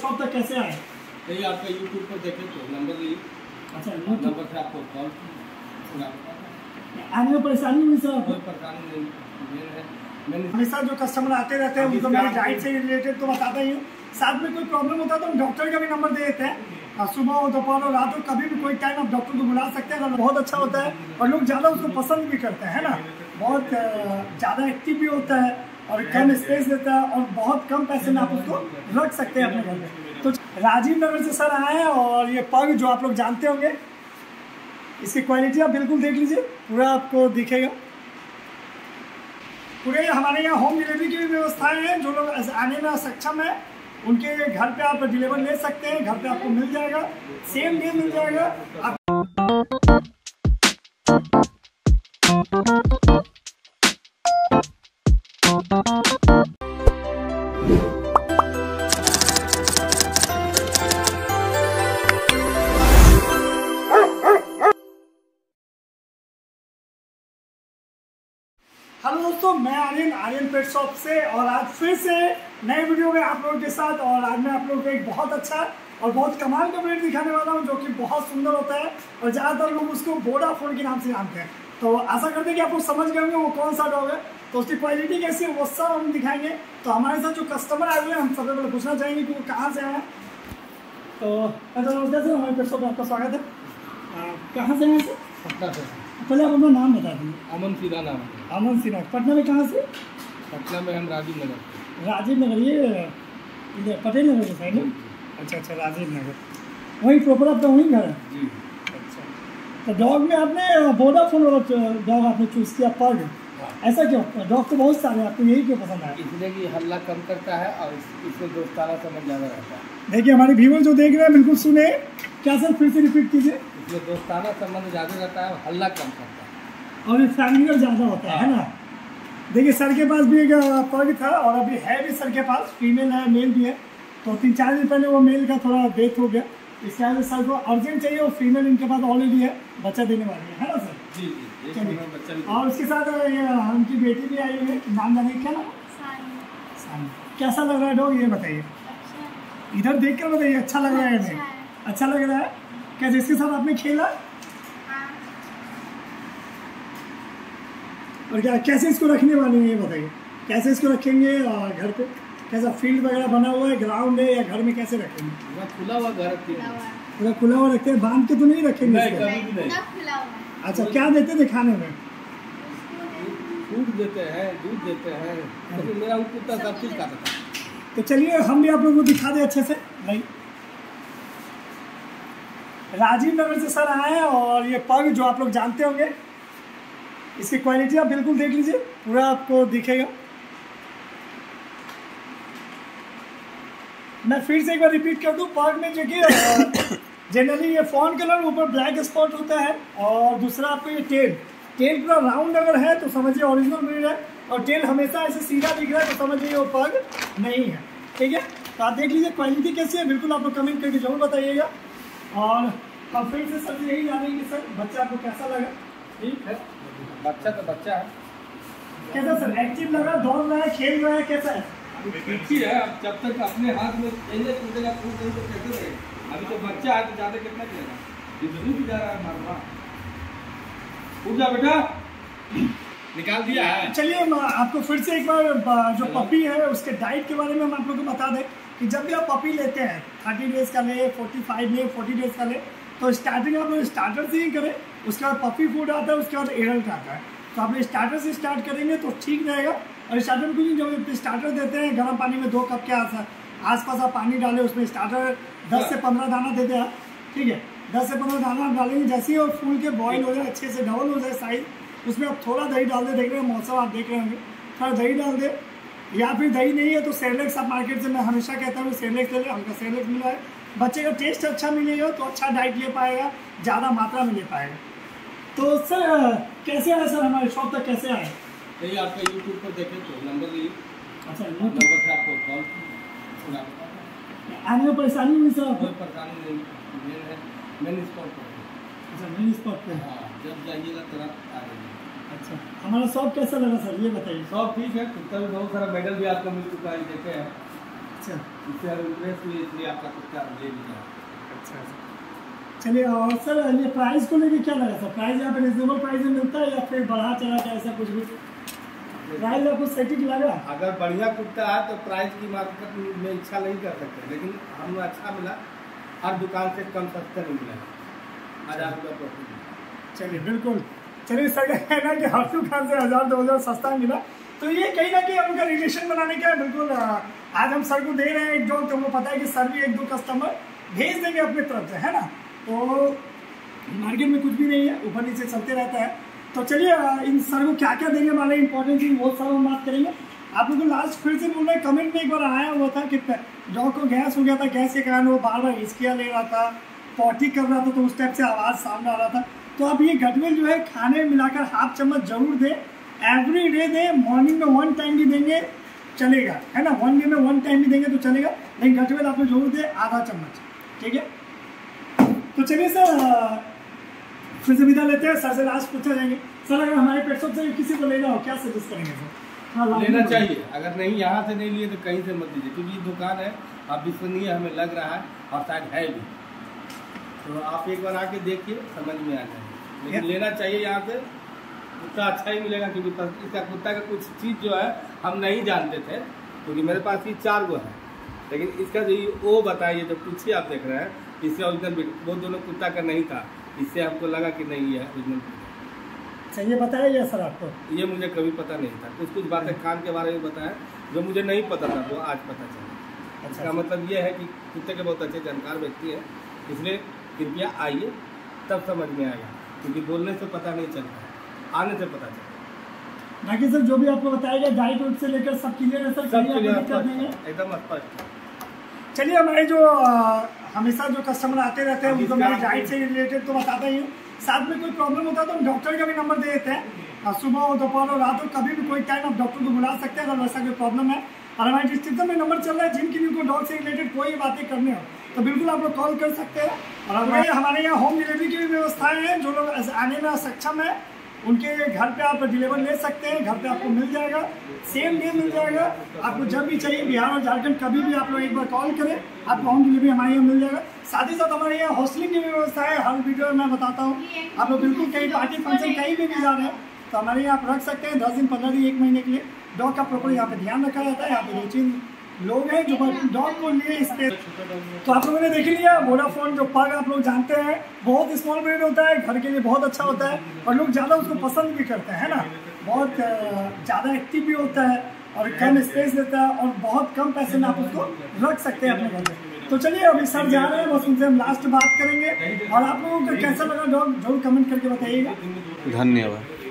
Shop तक कैसे आए? यही आपका यूट्यूब पर देखे तो नंबर लिए। अच्छा, नंबर से आपको कॉल आने में परेशानी हुई सर? कोई परेशानी नहीं है। मैंने हमेशा जो कस्टमर आते रहते हैं उनको मेरी डाइट से रिलेटेड तो बताता ही हूँ। साथ में कोई प्रॉब्लम होता है तो हम डॉक्टर का भी नंबर दे देते हैं। सुबह हो, दोपहर हो, रात हो, कभी भी कोई टाइम आप डॉक्टर को बुला सकते हैं। बहुत अच्छा होता है और लोग ज़्यादा उसको पसंद भी करते हैं ना। बहुत ज़्यादा एक्टिव भी होता है और कम स्पेस देता है और बहुत कम पैसे में आप उसको रख सकते हैं अपने घर में। तो राजीव नगर से सर आए हैं और ये पग जो आप लोग जानते होंगे, इसकी क्वालिटी आप बिल्कुल देख लीजिए, पूरा आपको दिखेगा। पूरे हमारे यहाँ होम डिलीवरी की भी व्यवस्थाएं हैं। जो लोग आने में सक्षम है उनके घर पे आप डिलीवर ले सकते हैं। घर पे आपको मिल जाएगा, सेम डे मिल जाएगा आप। हेलो दोस्तों, मैं आर्यन पेट शॉप से और आज फिर से नए वीडियो में आप लोगों के साथ। और आज मैं आप लोगों को एक बहुत अच्छा और बहुत कमाल का ब्रेड दिखाने वाला हूं जो कि बहुत सुंदर होता है और ज़्यादातर लोग उसको वोडाफोन के नाम से जानते हैं। तो आशा करते हैं कि आप लोग समझ गए होंगे वो कौन सा डॉग है, तो उसकी क्वालिटी कैसी है वो सब हम दिखाएंगे। तो हमारे साथ जो कस्टमर आए हुए हैं हम सबसे पहले पूछना चाहेंगे कि वो कहाँ से आए हैं। तो हमारे पेट शॉप में आपका स्वागत है। कहाँ से आए सर? पटना से। पहले आप अपना नाम बता दीजिए। अमन सिन्हा नाम है। अमन सिन्हा। पटना में कहाँ से? पटना में हम राजीव नगर। राजीव नगर, ये इधर पटेल नगर के साइड है। अच्छा, राजीव नगर वहीं प्रॉपर आपका वहीं घर है? जी। अच्छा, तो डॉग में आपने वोडाफोन वाला डॉग आपने चूज़ किया पग, ऐसा क्यों? डॉग तो बहुत सारे, आपको यही क्यों पसंद आया? इसलिए कि हल्ला कम करता है और इसमें दोस्ताना समझ ज़्यादा रहता है। देखिए हमारे व्यूअर जो देख रहे हैं बिल्कुल सुने। क्या सर, फिर से रिपीट कीजिए। इसमें दोस्ताना संबंध ज़्यादा रहता है और हल्ला कम करता है और ये फैमिली ज़्यादा होता है ना। देखिए सर के पास भी एक पग था और अभी है भी सर के पास, फीमेल है मेल भी है। तो 3-4 दिन पहले वो मेल का थोड़ा डेथ हो गया, इसके वजह से सर को अर्जेंट चाहिए और फीमेल इनके पास ऑलरेडी है, बच्चा देने वाली है ना सर? जी। और उसके साथ उनकी बेटी भी आई हुई है, नाम जाने क्या नाम? सानी। कैसा लग रहा है डॉग ये बताइए? अच्छा। इधर देख कर बताइए अच्छा लग रहा है नहीं? अच्छा लग रहा है। कैसे इसके साथ आपने खेला? और क्या कैसे इसको रखने वाले हैं ये बताइए? कैसे इसको रखेंगे और घर पे कैसा फील्ड वगैरह बना हुआ है, ग्राउंड है या घर में कैसे रखेंगे? पूरा खुला हुआ घर पूरा खुला हुआ रखते हैं, बांध के तो नहीं रखेंगे? अच्छा, क्या देते थे खाने में? दूध देते हैं, दूध देते हैं, लेकिन मेरा कुत्ता सब चीज़ खाता था। तो चलिए हम भी आप लोगों को दिखा दें अच्छे से। नहीं, राजीव नगर से सर आए हैं और ये पग जो आप लोग जानते होंगे, इसकी क्वालिटी आप बिल्कुल देख लीजिए, पूरा आपको दिखेगा। मैं फिर से एक बार रिपीट कर दूं, पग में जो कि जनरली ये फॉन कलर ऊपर ब्लैक स्पॉट होता है और दूसरा आपको ये टेल पूरा राउंड अगर है तो समझिए ओरिजिनल ब्रीड है और टेल हमेशा ऐसे सीधा दिख रहा है तो समझिए वो पग नहीं है। ठीक है, तो आप देख लीजिए क्वालिटी कैसी है, बिल्कुल आप लोग कमेंट करके जरूर बताइएगा। और हम फिर से सर यही जानेंगे सर बच्चा आपको कैसा लगा? ठीक है, बच्चा तो बच्चा है। कैसा सर, एक्टिव लगा, दौड़ रहा है, खेल रहा है, कैसा है? ठीक ही है। अब जब तक अपने हाथ में खेलने कूदेगा तो कैसे रहेगा? अभी तो बच्चा है तो ज़्यादा कितना खेलेगा? जितनी भी जा रहा है मारवा। उठ जा बेटा, निकाल दिया है। चलिए आपको फिर से एक बार जो पपी है उसके डाइट के बारे में हम आप लोग को बता दें कि जब भी आप पपी लेते हैं 30 डेज़ का ले, 45 ले, 40 डेज़ का ले, तो स्टार्टिंग आप लोग स्टार्टर से ही करें। उसके बाद पपी फूड आता है, उसके बाद एडल्ट आता है। तो आप स्टार्टर से स्टार्ट करेंगे तो ठीक रहेगा। और स्टार्टर में कुछ जब स्टार्टर देते हैं गर्म पानी में 2 कप के आसपास आप पानी डालें, उसमें स्टार्टर 10 से 15 दाना देते हैं। ठीक है, 10 से 15 दाना डालेंगे। जैसे ही वो फूल के बॉईल हो जाए, अच्छे से डबल हो जाए साइज, उसमें आप थोड़ा दही डाल दे। देख रहे हैं मौसम आप देख रहे होंगे, थोड़ा दही डाल दे। या फिर दही नहीं है तो सेरेलेक्स आप मार्केट से, मैं हमेशा कहता हूँ सेरेलेक्स ले लें, हल्का सेरेलेक्स मिला है। बच्चे का टेस्ट अच्छा मिलेगा तो अच्छा डाइट ले पाएगा, ज़्यादा मात्रा में ले पाएगा। तो सर कैसे आए सर, हमारे शॉप तक कैसे आए? यही आपका यूट्यूब पर देखे तो नंबर लिए। अच्छा, नंबर से आपको कॉल आने में परेशानी हुई सर? कोई परेशानी नहीं है। मेन स्पॉट पर। अच्छा, मेन स्पॉट पे। हाँ, जब जाइएगा तुरंत आ जाइए। अच्छा, हमारा शॉप कैसा लगा सर ये बताइए? सब ठीक है, कुत्ता भी बहुत सारा मेडल भी आपको मिल चुका है, देखे हैं। अच्छा इससे इंटरेस्ट हुई, इसलिए आपका कुत्ता ले लिया। अच्छा चलिए। और सर ये प्राइस को लेके क्या लगा सर? प्राइस यहाँ पे रिजनेबल प्राइस में मिलता है या फिर बढ़ा चढ़ा के ऐसा कुछ भी प्राइस आपको सही लगा? अगर बढ़िया कुत्ता है तो प्राइस की मार्केट में इच्छा नहीं कर सकते, लेकिन हमें अच्छा मिला, हर दुकान से कम सस्ता नहीं मिला, 1000 रुपये प्रॉफिट। चलिए बिल्कुल। चलिए सर का कहना है कि हर दुकान से 1000-2000 सस्ता मिला, तो ये कहीं ना कहीं उनका रिलेशन बनाने का बिल्कुल। आज हम सर को दे रहे हैं एक डॉग, तो वो पता है कि सर भी 1-2 कस्टमर भेज देंगे अपनी तरफ से, है ना। तो मार्केट में कुछ भी नहीं है, ऊपर नीचे चलते रहता है। तो चलिए इन सर को क्या क्या देंगे हमारे इंपॉर्टेंट चीज वो सब हम बात करेंगे। आप लोगों को लास्ट फिर से बोल रहे हैं, कमेंट में एक बार आया हुआ था कि डॉग को गैस हो गया था, गैस के कारण वो बार बार हिचकियाँ ले रहा था, पॉटी कर रहा था, तो उस टाइप से आवाज़ सामने आ रहा था। तो आप ये गटवेल जो है खाने में मिलाकर हाफ चम्मच जरूर दें, एवरी डे दें। मॉर्निंग में 1 टाइम भी देंगे चलेगा, है ना, 1 डे में 1 टाइम भी देंगे तो चलेगा, लेकिन गटवेल आपको जरूर दें आधा चम्मच, ठीक है। तो चलिए सर फिर से विदा लेते हैं। सर से लास्ट पूछा जाएंगे, सर अगर हमारे पेट शॉप से किसी को लेना हो क्या सजेस्ट करेंगे सर? हाँ लेना चाहिए, अगर नहीं यहाँ से नहीं लिए तो कहीं से मत लीजिए, क्योंकि दुकान है, आप विश्वसनीय हमें लग रहा है और शायद है भी, तो आप एक बार आके देखिए, समझ में आ जाएगा। लेकिन लेना चाहिए यहाँ से, कुत्ता अच्छा ही मिलेगा, क्योंकि इसका कुत्ता का कुछ चीज़ जो है हम नहीं जानते थे, क्योंकि मेरे पास ये 4 गो है, लेकिन इसका जो वो बताइए जो पीछे आप देख रहे हैं, इससे ओरिजिनल वो दोनों कुत्ता का नहीं था, इससे हमको लगा कि नहीं ये ओरिजिनल कुत्ता। ये बताया सर आपको? ये मुझे कभी पता नहीं था, कुछ बातें खान के बारे में बताया जो मुझे नहीं पता था, वो आज पता चला। इसका मतलब ये है कि कुत्ते के बहुत अच्छे जानकार व्यक्ति है, इसलिए कृपया आइए, तब समझ में आएगा, क्योंकि बोलने से पता नहीं चलता, आने से पता चलता। बाकी सर जो भी आपको बताया गया डाइट वाइट से लेकर सब क्लियर है सर? एकदम स्पष्ट। चलिए हमारे जो हमेशा जो कस्टमर आते रहते हैं उनको मेरी डाइट से रिलेटेड तो बताता ही हूँ, साथ में कोई प्रॉब्लम होता है तो हम डॉक्टर का भी नंबर दे देते हैं, सुबह हो, दोपहर हो, रात हो, कभी भी कोई टाइम आप डॉक्टर को बुला सकते हैं अगर वैसा कोई प्रॉब्लम है। और हमारे डिस्क्रिप्शन में नंबर चल रहा है, जिनकी भी डॉग से रिलेटेड कोई बातें करने हो तो बिल्कुल आप लोग कॉल कर सकते हैं। और हमारे यहाँ होम डिलीवरी की भी व्यवस्थाएं हैं, जो लोग आने में सक्षम है उनके घर पे आप डिलीवर ले सकते हैं, घर पे आपको मिल जाएगा, सेम डे मिल जाएगा, आपको जब भी चाहिए बिहार और झारखंड कभी भी आप लोग एक बार कॉल करें, आपको होम डिलीवरी हमारे यहाँ मिल जाएगा। साथ ही साथ हमारे यहाँ हॉस्टलिंग की व्यवस्था है, हर वीडियो में मैं बताता हूँ। आप लोग बिल्कुल कहीं पार्टी फंक्शन कहीं भी जा रहे हैं तो हमारे यहाँ आप रख सकते हैं 10 दिन 15 दिन 1 महीने के लिए। डॉग का प्रॉपर यहाँ पे ध्यान रखा जाता है, यहाँ पे 2-3 लोग हैं जो डॉग को लिए इस पे। तो आप लोगों ने देख लिया वोडाफोन जो पग आप लोग जानते हैं, बहुत स्मॉल ब्रीड होता है, घर के लिए बहुत अच्छा होता है और लोग ज़्यादा उसको पसंद भी करते हैं, है ना। बहुत ज़्यादा एक्टिव भी होता है और कम स्पेस देता है और बहुत कम पैसे में आप उसको रख सकते हैं अपने घर में। तो चलिए अभी सर जा रहे हैं, बस उनसे हम लास्ट बात करेंगे। और आप लोगों को कैसा लगा डॉग जरूर कमेंट करके बताइएगा। धन्यवाद।